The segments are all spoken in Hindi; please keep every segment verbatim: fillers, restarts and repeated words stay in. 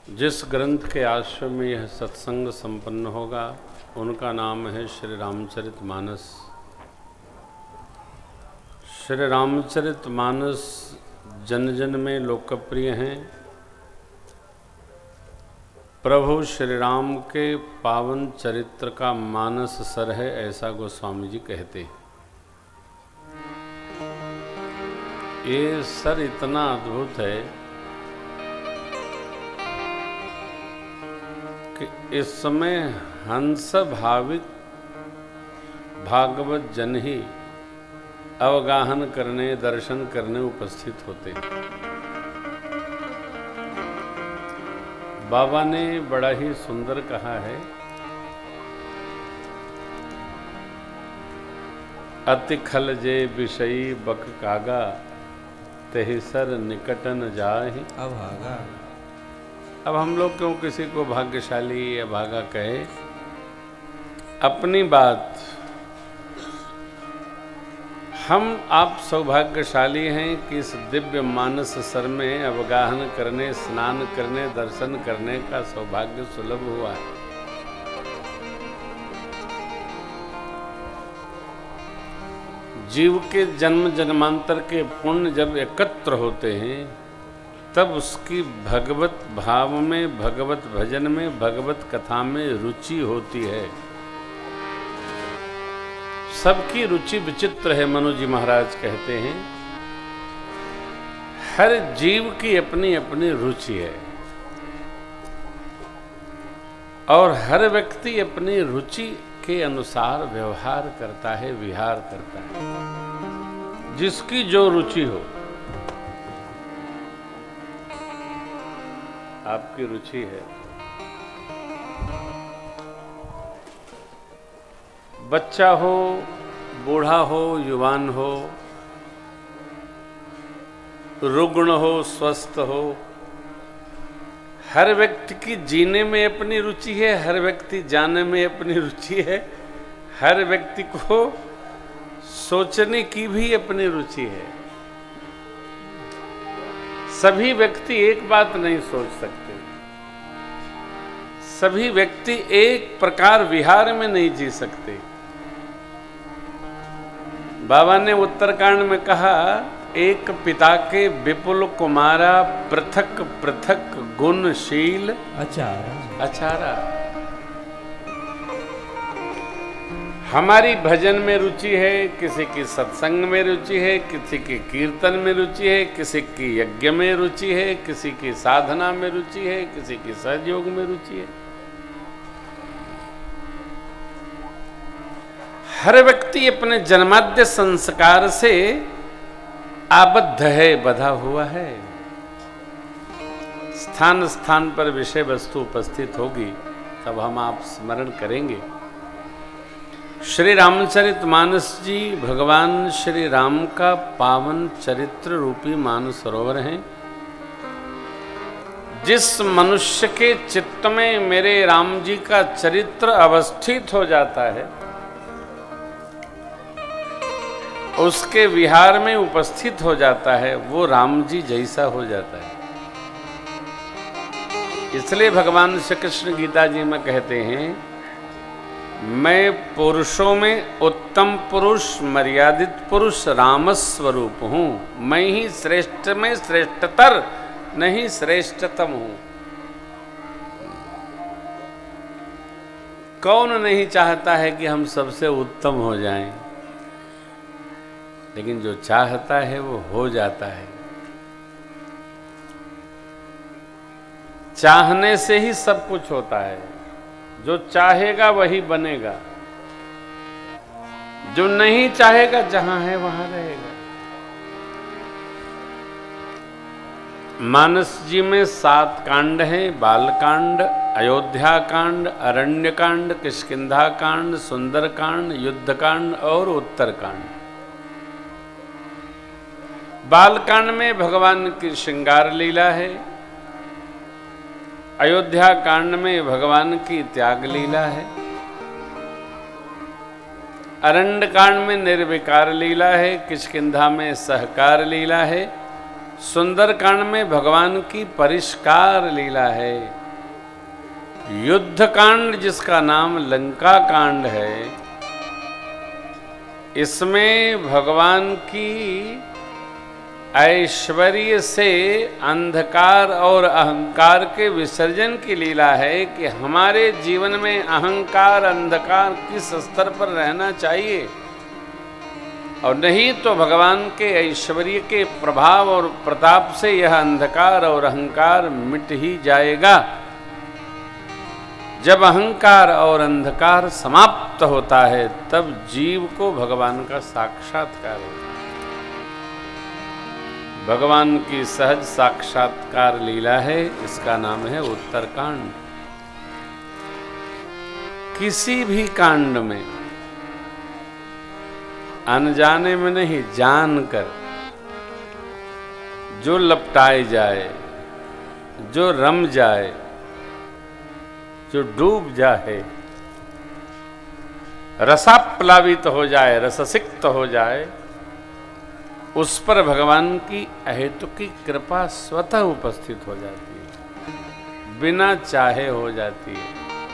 जिस ग्रंथ के आश्रय में यह सत्संग संपन्न होगा उनका नाम है श्री रामचरितमानस। श्री रामचरितमानस जन जन में लोकप्रिय हैं। प्रभु श्री राम के पावन चरित्र का मानस सर है, ऐसा गोस्वामी जी कहते हैं। ये सर इतना अद्भुत है कि इस समय हंस भाविक भागवत जन ही अवगाहन करने, दर्शन करने उपस्थित होते हैं। बाबा ने बड़ा ही सुंदर कहा है, अति खल जे विषयी बक कागा, तेहि सर निकट न जाहि अभागा। अब हम लोग क्यों किसी को भाग्यशाली या भागा कहे, अपनी बात, हम आप सौभाग्यशाली हैं कि इस दिव्य मानस सर में अवगाहन करने, स्नान करने, दर्शन करने का सौभाग्य सुलभ हुआ है। जीव के जन्म जन्मांतर के पुण्य जब एकत्र होते हैं तब उसकी भगवत भाव में, भगवत भजन में, भगवत कथा में रुचि होती है। सबकी रुचि विचित्र है, मनु जी महाराज कहते हैं। हर जीव की अपनी अपनी रुचि है और हर व्यक्ति अपनी रुचि के अनुसार व्यवहार करता है, विहार करता है। जिसकी जो रुचि हो, आपकी रुचि है, बच्चा हो, बूढ़ा हो, युवान हो, रुग्ण हो, स्वस्थ हो, हर व्यक्ति की जीने में अपनी रुचि है, हर व्यक्ति जाने में अपनी रुचि है, हर व्यक्ति को सोचने की भी अपनी रुचि है। सभी व्यक्ति एक बात नहीं सोच सकते, सभी व्यक्ति एक प्रकार विहार में नहीं जी सकते। बाबा ने उत्तरकांड में कहा, एक पिता के विपुल कुमारा, पृथक पृथक गुणशील अचारा अचारा। हमारी भजन में रुचि है, किसी की सत्संग में रुचि है, किसी की कीर्तन में रुचि है, किसी की यज्ञ में रुचि है, किसी की साधना में रुचि है, किसी की सहयोग में रुचि है। हर व्यक्ति अपने जन्माद्य संस्कार से आबद्ध है, बधा हुआ है। स्थान स्थान पर विषय वस्तु उपस्थित होगी तब हम आप स्मरण करेंगे। श्री रामचरितमानस जी भगवान श्री राम का पावन चरित्र रूपी मानसरोवर हैं। जिस मनुष्य के चित्त में मेरे राम जी का चरित्र अवस्थित हो जाता है, उसके विहार में उपस्थित हो जाता है, वो राम जी जैसा हो जाता है। इसलिए भगवान श्री कृष्ण गीता जी में कहते हैं, मैं पुरुषों में उत्तम पुरुष, मर्यादित पुरुष राम स्वरूप हूं। मैं ही श्रेष्ठ में श्रेष्ठतर, नहीं श्रेष्ठतम हूं। कौन नहीं चाहता है कि हम सबसे उत्तम हो जाएं, लेकिन जो चाहता है वो हो जाता है। चाहने से ही सब कुछ होता है। जो चाहेगा वही बनेगा, जो नहीं चाहेगा जहां है वहां रहेगा। मानस जी में सात कांड हैं, बाल कांड, अयोध्या कांड, अरण्य कांड, किष्किंधा कांड, सुंदर कांड, युद्ध कांड और उत्तर कांड। बाल कांड में भगवान की श्रृंगार लीला है, अयोध्या कांड में भगवान की त्याग लीला है, अरण्य कांड में निर्विकार लीला है, किष्किंधा में सहकार लीला है सुंदरकांड में भगवान की परिष्कार लीला है। युद्ध कांड जिसका नाम लंका कांड है, इसमें भगवान की ऐश्वर्य से अंधकार और अहंकार के विसर्जन की लीला है कि हमारे जीवन में अहंकार अंधकार किस स्तर पर रहना चाहिए, और नहीं तो भगवान के ऐश्वर्य के प्रभाव और प्रताप से यह अंधकार और अहंकार मिट ही जाएगा। जब अहंकार और अंधकार समाप्त होता है तब जीव को भगवान का साक्षात्कार होता है। भगवान की सहज साक्षात्कार लीला है, इसका नाम है उत्तरकांड। किसी भी कांड में अनजाने में नहीं, जानकर जो लपटाए जाए, जो रम जाए, जो डूब जाए, रसाप्लावित हो जाए, रससिक्त हो जाए, उस पर भगवान की अहेतुकी कृपा स्वतः उपस्थित हो जाती है, बिना चाहे हो जाती है।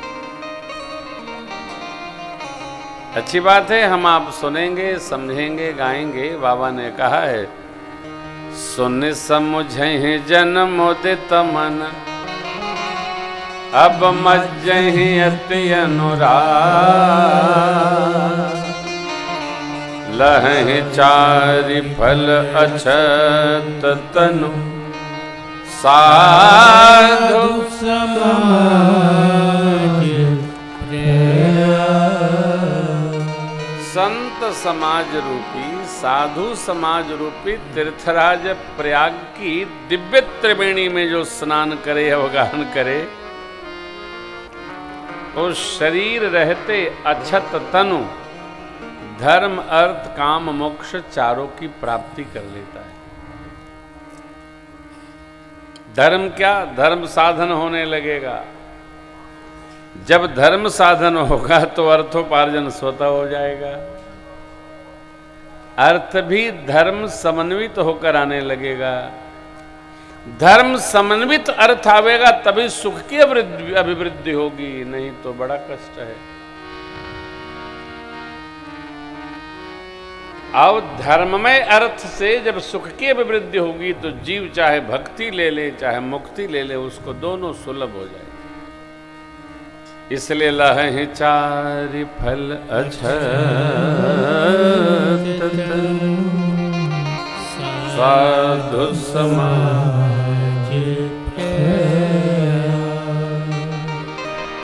अच्छी बात है, हम आप सुनेंगे, समझेंगे, गाएंगे। बाबा ने कहा है, सुन समुझे जन्म उदित मन, अब मज्जहि अति अनुराग, लहहि चारि फल अछत तनु, साधु समाज संत समाज रूपी, साधु समाज रूपी तीर्थराज प्रयाग की दिव्य त्रिवेणी में जो स्नान करे, अवगाहन करे, उस शरीर रहते अछत तनु धर्म अर्थ काम मोक्ष चारों की प्राप्ति कर लेता है। धर्म क्या? धर्म साधन होने लगेगा। जब धर्म साधन होगा तो अर्थोपार्जन स्वतः हो जाएगा। अर्थ भी धर्म समन्वित होकर आने लगेगा। धर्म समन्वित अर्थ आवेगा तभी सुख की अभिवृद्धि होगी, नहीं तो बड़ा कष्ट है। और धर्ममय अर्थ से जब सुख की अभिवृद्धि होगी तो जीव चाहे भक्ति ले ले चाहे मुक्ति ले ले, उसको दोनों सुलभ हो जाए। इसलिए लहहि चारि फल अछत साधु समाज